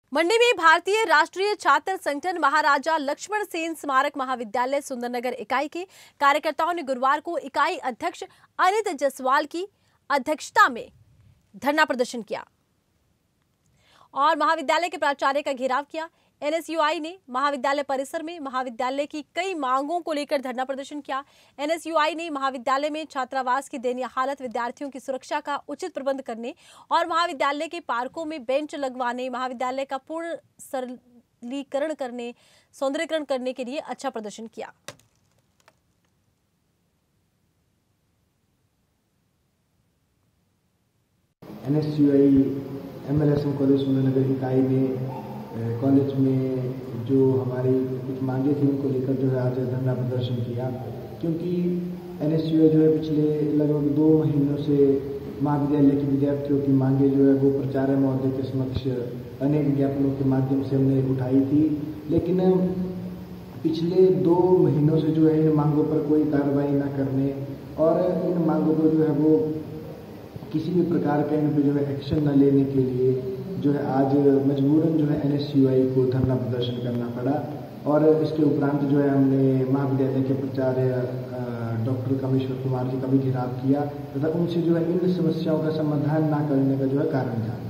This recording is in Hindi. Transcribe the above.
मंडी में भारतीय राष्ट्रीय छात्र संगठन महाराजा लक्ष्मण सेन स्मारक महाविद्यालय सुंदरनगर इकाई के कार्यकर्ताओं ने गुरुवार को इकाई अध्यक्ष अनित जसवाल की अध्यक्षता में धरना प्रदर्शन किया और महाविद्यालय के प्राचार्य का घेराव किया। एनएसयूआई ने महाविद्यालय परिसर में महाविद्यालय की कई मांगों को लेकर धरना प्रदर्शन किया। एनएसयूआई ने महाविद्यालय में छात्रावास की दयनीय हालत, विद्यार्थियों की सुरक्षा का उचित प्रबंध करने और महाविद्यालय के पार्कों में बेंच लगवाने, महाविद्यालय का पूर्ण सरलीकरण करने, सौंदर्यीकरण करने के लिए अच्छा प्रदर्शन किया। एनएसयूआई एमएलएसएम कॉलेज सुंदरनगर इकाई ने कॉलेज में जो हमारी कुछ मांगे थी उनको लेकर जो है आज धरना प्रदर्शन किया, क्योंकि एनएसयूआई जो है पिछले लगभग 2 महीनों से महाविद्यालय के विद्यार्थियों की मांगे जो है वो प्राचार्य महोदय के समक्ष अनेक ज्ञापनों के माध्यम से हमने उठाई थी, लेकिन पिछले 2 महीनों से जो है इन मांगों पर कोई कार्रवाई न करने और इन मांगों को जो है वो किसी भी प्रकार का इन पर जो है एक्शन न लेने के लिए जो है आज मजबूरन जो है एनएसयूआई को धरना प्रदर्शन करना पड़ा। और इसके उपरांत जो है हमने महाविद्यालय के प्राचार्य डॉक्टर कामेश्वर कुमार जी का भी घेराव किया तथा उनसे जो है इन समस्याओं का समाधान न करने का जो है कारण जाना।